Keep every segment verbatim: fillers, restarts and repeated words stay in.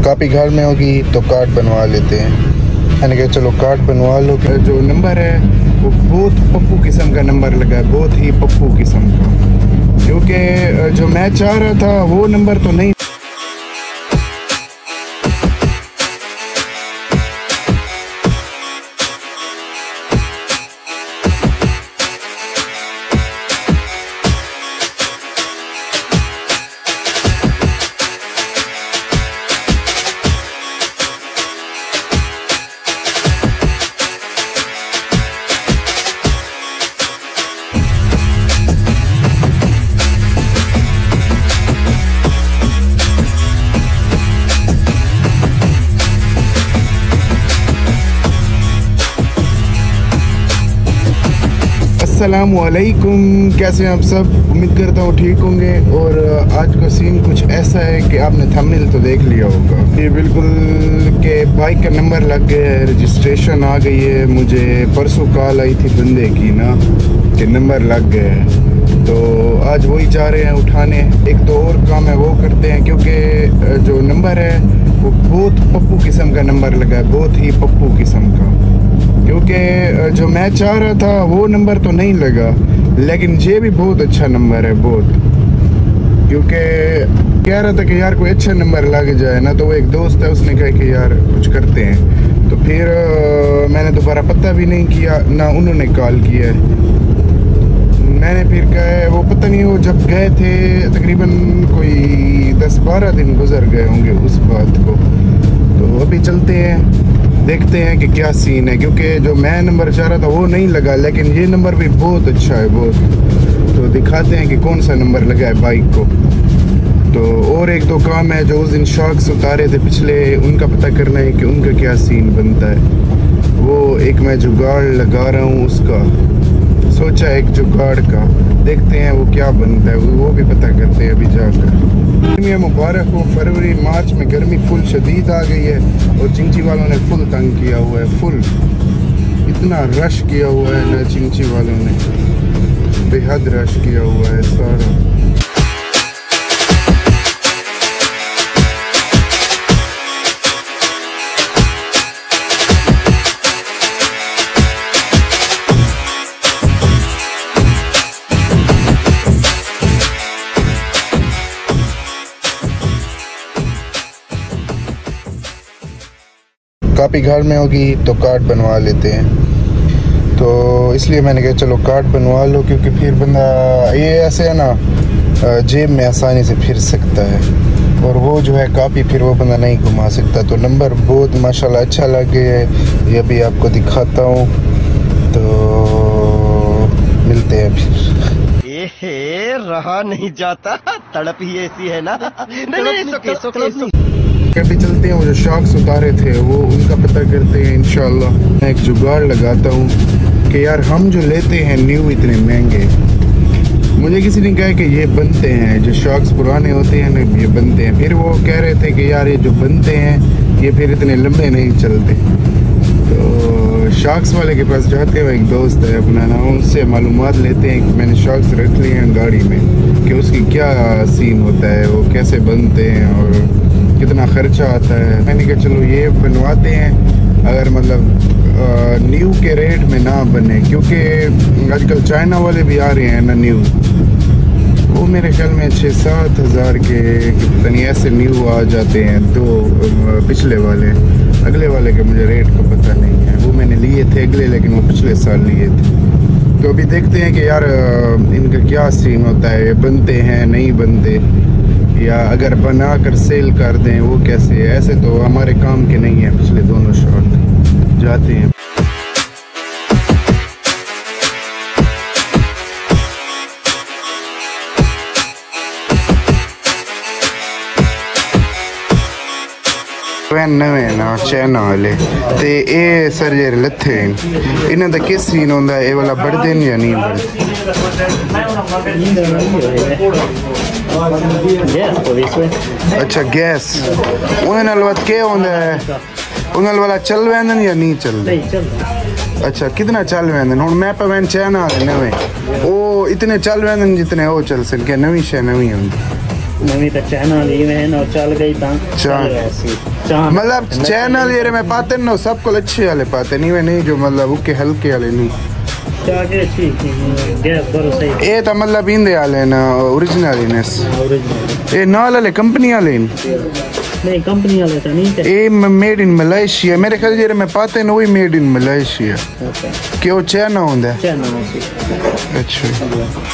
Copy घर में होगी तो कार्ड बनवा लेते हैं। मैंने कहा चलो कार्ड बनवा लो। जो नंबर है वो बहुत पप्पू किस्म का नंबर लगा है, बहुत ही पप्पू किस्म का, क्योंकि जो मैं चाह रहा था वो नंबर तो नहीं। अस्सलामुअलैकुम, कैसे हैं आप सब? उम्मीद करता हूँ ठीक होंगे। और आज का सीन कुछ ऐसा है कि आपने थंबनेल तो देख लिया होगा। ये बिल्कुल के बाइक का नंबर लग गया है, रजिस्ट्रेशन आ गई है। मुझे परसों कॉल आई थी बंदे की ना कि नंबर लग गया है, तो आज वही जा रहे हैं उठाने। एक तो और काम है वो करते हैं, क्योंकि जो नंबर है वो बहुत पप्पू किस्म का नंबर लगा है, बहुत ही पप्पू किस्म का, क्योंकि जो मैं चाह रहा था वो नंबर तो नहीं लगा, लेकिन ये भी बहुत अच्छा नंबर है बहुत। क्योंकि कह रहा था कि यार कोई अच्छा नंबर लग जाए ना, तो वो एक दोस्त है उसने कहा कि यार कुछ करते हैं। तो फिर मैंने दोबारा पता भी नहीं किया, ना उन्होंने कॉल किया है। मैंने फिर कहा वो पता नहीं, वो जब गए थे तकरीबन कोई दस बारह दिन गुजर गए होंगे उस बात को। तो अभी चलते हैं, देखते हैं कि क्या सीन है, क्योंकि जो मैं नंबर चाह रहा था वो नहीं लगा, लेकिन ये नंबर भी बहुत अच्छा है बहुत। तो दिखाते हैं कि कौन सा नंबर लगा है बाइक को। तो और एक दो काम है जो उस दिन शॉक्स उतारे थे पिछले, उनका पता करना है कि उनका क्या सीन बनता है। वो एक मैं जुगाड़ लगा रहा हूँ उसका, सोचा एक जुगाड़ का, देखते हैं वो क्या बनता है, वो भी पता करते हैं अभी जाकर। गर्मियाँ मुबारक हो। फरवरी मार्च में गर्मी फुल शदीद आ गई है और चिंची वालों ने फुल तंग किया हुआ है, फुल इतना रश किया हुआ है ना, चिंची वालों ने बेहद रश किया हुआ है सारा। कॉपी घर में होगी तो कार्ड बनवा लेते हैं, तो इसलिए मैंने कहा चलो कार्ड बनवा लो, क्योंकि फिर बंदा ये ऐसे है ना जेब में आसानी से फिर सकता है, और वो जो है कॉपी फिर वो बंदा नहीं घुमा सकता। तो नंबर बहुत माशाल्लाह अच्छा लगे है, ये भी आपको दिखाता हूँ। तो मिलते हैं फिर। ये रहा नहीं जाता, तड़प ही ऐसी है ना। नहीं नहीं सोके, सोके, सोके। अभी चलते हैं, वो जो शॉक्स उतारे थे वो उनका पता करते हैं इंशाल्लाह। मैं एक जुगाड़ लगाता हूँ कि यार हम जो लेते हैं न्यू इतने महंगे, मुझे किसी ने कहा कि ये बनते हैं, जो शॉक्स पुराने होते हैं ना ये बनते हैं। फिर वो कह रहे थे कि यार ये जो बनते हैं ये फिर इतने लंबे नहीं चलते। तो शॉक्स वाले के पास जाते हुए एक दोस्त है अपना ना, उनसे मालूमात लेते हैं कि मैंने शॉक्स रख लिए हैं गाड़ी में, कि उसकी क्या सीन होता है, वो कैसे बनते हैं और कितना खर्चा आता है। मैंने कहा चलो ये बनवाते हैं, अगर मतलब न्यू के रेट में ना बने, क्योंकि आजकल चाइना वाले भी आ रहे हैं ना न्यू, वो मेरे ख्याल में छः सात हज़ार के पता नहीं ऐसे न्यू आ जाते हैं। दो पिछले वाले, अगले वाले के मुझे रेट का पता नहीं है, वो मैंने लिए थे अगले, लेकिन वो पिछले साल लिए थे। तो अभी देखते हैं कि यार इनका क्या सीन होता है, बनते हैं नहीं बनते, या अगर बना कर सेल कर दें वो कैसे है। ऐसे तो हमारे काम के नहीं है पिछले दोनों शॉट। जाते हैं। नवे ना चाइना वाले ते ए सर जे लथे इन्हां दा किस सीन होंदा, ए वाला बढ़दे न या नहीं बढ़दे? अच्छा गैस उन्हें नाल वत के होंदा है, उन्हें वाला चल वेंदन या नहीं चलदे? अच्छा कितना चल वेंदन? हुण मैं पवन चाइना वाले नवे ओ इतने चल वेंदन जितने वो चल सके, नवी शे नवी होंदी। नवी तो चैनल इवें और चल गई ता मतलब चैनल ये मैं पाते न सब को अच्छे वाले पाते नहीं वे नहीं जो मतलब उके हल्के वाले नहीं क्या के ठीक गैस बरो सही ए तो मतलब इंदे वाले ना ओरिजिनल इनस ओरिजिनल ए नाल वाले कंपनी वाले नहीं कंपनी वाले तो नहीं ए मेड इन मलेशिया मेरे ख्याल ये मैं पाते न वही मेड इन मलेशिया क्यों चाइना होंदा है चाइना अच्छा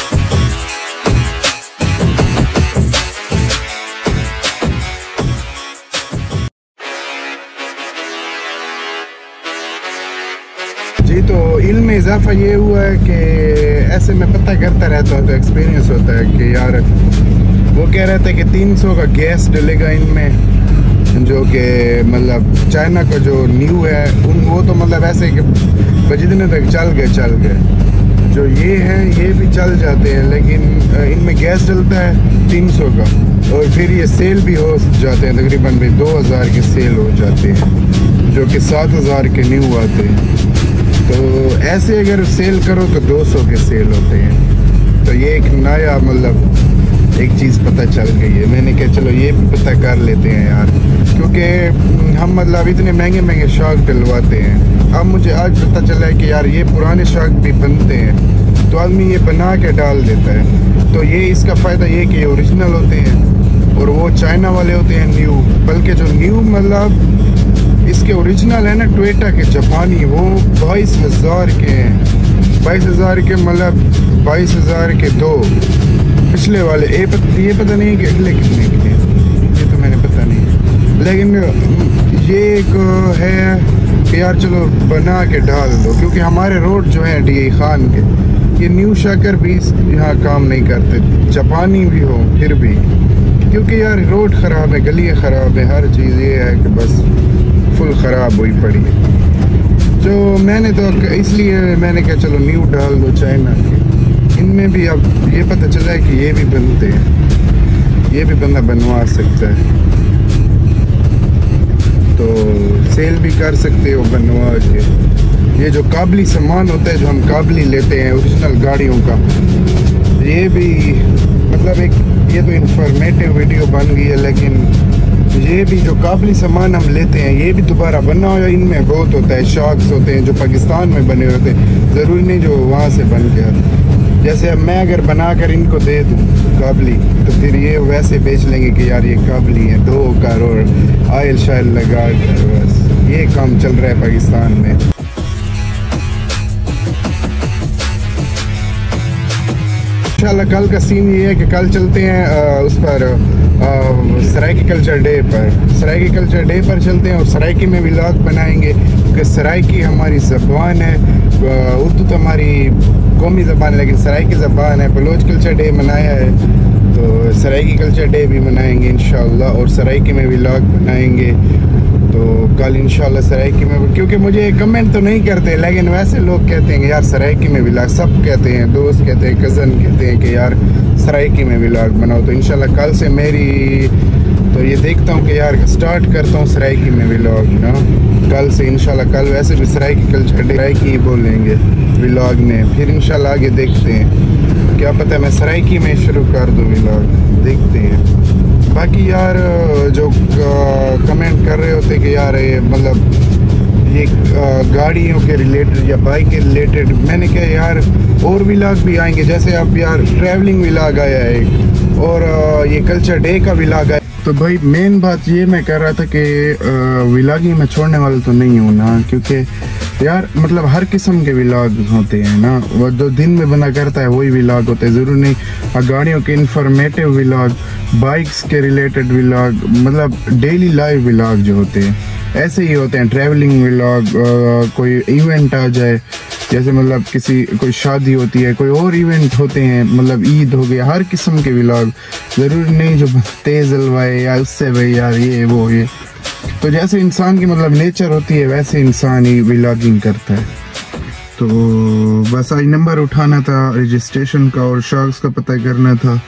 जी। तो इल्म में इजाफा ये हुआ है कि ऐसे में पता करता रहता हूँ तो एक्सपीरियंस होता है कि यार वो कह रहे थे कि तीन सौ का गैस डलेगा इनमें जो कि मतलब चाइना का जो न्यू है उन वो तो मतलब ऐसे कि जितने तक चल गए चल गए जो ये है ये भी चल जाते हैं लेकिन इनमें गैस डलता है तीन सौ का और फिर ये सेल भी हो जाते हैं तकरीबन भी दो हज़ार के सेल हो जाते हैं जो कि सात हज़ार के न्यू आते हैं। तो ऐसे अगर सेल करो तो दो सौ के सेल होते हैं। तो ये एक नया मतलब एक चीज़ पता चल गई है। मैंने कहा चलो ये भी पता कर लेते हैं यार क्योंकि हम मतलब इतने महंगे महंगे शार्क डलवाते हैं। अब मुझे आज पता चला है कि यार ये पुराने शार्क भी बनते हैं तो आदमी ये बना के डाल देता है। तो ये इसका फ़ायदा ये कि ये ओरिजिनल होते हैं और वो चाइना वाले होते हैं न्यू। बल्कि जो न्यू मतलब इसके ओरिजिनल है ना टोयोटा के जापानी वो बाईस हज़ार के हैं। बाईस हज़ार के मतलब बाईस हज़ार के दो पिछले वाले ए पत, ये पता नहीं कि अगले कितने के हैं ये तो मैंने पता नहीं। लेकिन ये एक है कि यार चलो बना के डाल दो क्योंकि हमारे रोड जो है डी खान के ये न्यू शाकर भी यहाँ काम नहीं करते जापानी भी हो फिर भी क्योंकि यार रोड ख़राब है गलियाँ ख़राब है हर चीज़ ये है कि बस फुल ख़राब हुई पड़ी है। जो मैंने तो इसलिए मैंने कहा चलो न्यू डाल दो चाइना के। इनमें भी अब ये पता चला है कि ये भी बनते हैं ये भी बंदा बनवा सकता है तो सेल भी कर सकते हो बनवा के। ये जो काबली सामान होता है जो हम काबली लेते हैं ओरिजिनल गाड़ियों का ये भी मतलब एक ये तो इंफॉर्मेटिव वीडियो बन गई है लेकिन ये भी जो काबली सामान हम लेते हैं ये भी दोबारा बनना हो इनमें बहुत होता है। शार्क्स होते हैं जो पाकिस्तान में बने होते हैं ज़रूरी नहीं जो वहाँ से बन के आते। जैसे अब मैं अगर बना कर इनको दे दूँ काबली तो फिर ये वैसे बेच लेंगे कि यार ये काबली है दो करोड़ आयल शायल लगा कर बस ये काम चल रहा है पाकिस्तान में। इंशाल्लाह कल का सीन ये है कि कल चलते हैं आ, उस पर सराइकी कल्चर डे पर सराइकी कल्चर डे पर चलते हैं और सराइकी में व्लॉग बनाएंगे क्योंकि सराइकी हमारी ज़बान है। उर्दू तो हमारी कौमी ज़बान है लेकिन सराइकी ज़बान है। बलोच कल्चर डे मनाया है तो सराइकी कल्चर डे भी मनाएंगे इंशाल्लाह और सराइकी में व्लॉग बनाएंगे। तो कल इंशाल्लाह सराइकी में क्योंकि मुझे कमेंट तो नहीं करते लेकिन वैसे लोग कहते हैं कि यार सराइकी में व्लॉग सब कहते हैं दोस्त कहते हैं कज़न कहते हैं कि यार सराइकी में व्लॉग बनाओ। तो इंशाल्लाह कल से मेरी तो ये देखता हूँ कि यार स्टार्ट करता हूँ सराइकी में व्लॉग ना कल से इंशाल्लाह। कल वैसे भी सराइकी कल्चर डे सराइकी ही बोलेंगे व्लॉग में फिर इंशाल्लाह आगे देखते हैं क्या पता है मैं सराइकी में शुरू कर दूँ व्लॉग देखते हैं। बाकी यार जो कमेंट कर रहे होते कि यार ये मतलब ये गाड़ियों के रिलेटेड या बाइक के रिलेटेड मैंने कहा यार और व्लॉग भी आएंगे जैसे अब यार ट्रैवलिंग व्लॉग आया है एक और ये कल्चर डे का व्लॉग आया। तो भाई मेन बात ये मैं कर रहा था कि व्लॉगिंग में छोड़ने वाला तो नहीं हूँ ना क्योंकि यार मतलब हर किस्म के व्लॉग होते हैं ना वो जो दिन में बंदा करता है वही व्लॉग होते हैं ज़रूर नहीं। गाड़ियों के इंफॉर्मेटिव व्लॉग बाइक्स के रिलेटेड व्लॉग मतलब डेली लाइव व्लॉग जो होते हैं ऐसे ही होते हैं। ट्रैवलिंग व्लॉग कोई इवेंट आ जाए जैसे मतलब किसी कोई शादी होती है कोई और इवेंट होते हैं मतलब ईद हो गया हर किस्म के व्लॉग ज़रूरी नहीं जो तेज़ हलवाए या उससे भाई यार ये वो ये तो जैसे इंसान की मतलब नेचर होती है वैसे इंसान ही व्लॉगिंग करता है। तो बस आज नंबर उठाना था रजिस्ट्रेशन का और शार्क्स का पता करना था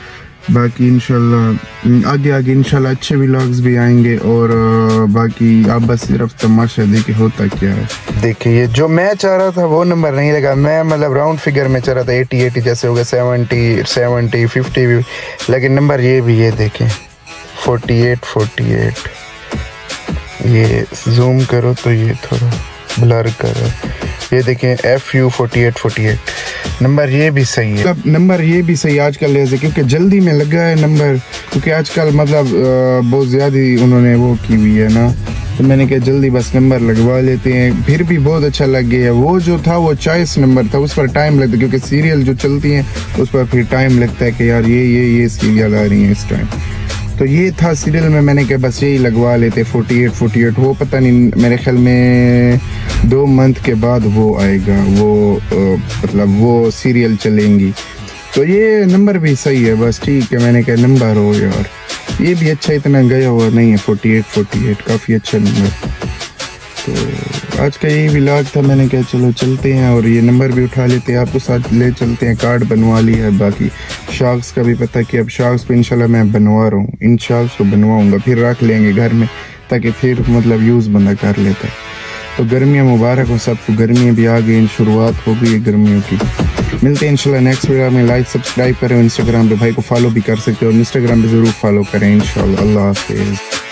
बाकी इंशाल्लाह आगे आगे इंशाल्लाह अच्छे व्लॉग्स भी आएंगे। और बाकी आप बस सिर्फ तमाशा देखिए होता क्या है। देखिए ये जो मैं चाह रहा था वो नंबर नहीं लगा। मैं मतलब राउंड फिगर में चाह रहा था एटी एटी जैसे हो गया, सेवेंटी सेवेंटी फिफ्टी भी, लेकिन नंबर ये भी ये देखें फोर्टी एट फोर्टी एट। ये जूम करो तो ये थोड़ा ब्लर करो, ये देखें F U forty eight forty eight number ये भी सही है। नंबर ये भी सही आजकल ऐसे क्योंकि जल्दी में लगा है नंबर, क्योंकि आजकल मतलब बहुत ज़्यादा उन्होंने वो की हुई है ना, तो मैंने कहा जल्दी बस नंबर लगवा लेते हैं। फिर भी बहुत अच्छा लग गया। वो जो था वो चॉइस नंबर था, उस पर टाइम लगता है क्योंकि सीरियल जो चलती हैं उस पर फिर टाइम लगता है कि यार ये ये ये सीरियल आ रही हैं इस टाइम। तो ये था सीरियल में, मैंने कहा बस यही लगवा लेते फोर्टी एट फोर्टी एट। वो पता नहीं मेरे ख्याल में दो मंथ के बाद वो आएगा, वो आ, मतलब वो सीरियल चलेंगी। तो ये नंबर भी सही है, बस ठीक है। मैंने कहा नंबर हो यार, ये भी अच्छा इतना गया हुआ नहीं है फोर्टी एट फोर्टी एट, काफ़ी अच्छा नंबर। तो आज का यही व्लॉग था, मैंने कहा चलो चलते हैं और ये नंबर भी उठा लेते हैं, आपको साथ ले चलते हैं। कार्ड बनवा ली है, बाकी शार्क्स का भी पता कि अब शार्क्स को इंशाल्लाह मैं बनवा रहा हूँ, इन शार्क्स को बनवाऊँगा, फिर रख लेंगे घर में ताकि फिर मतलब यूज़ बंदा कर लेता है। तो गर्मियाँ मुबारक हो सबको, गर्मियाँ भी आ गई, शुरुआत हो गई है गर्मियों की। मिलते हैं इंशाल्लाह नेक्स्ट वीडियो में। लाइक सब्सक्राइब करें, इंस्टाग्राम पे भाई को फॉलो भी कर सकते हो और इंस्टाग्राम पे ज़रूर फॉलो करें इंशाल्लाह। अल्लाह हाफ़िज़।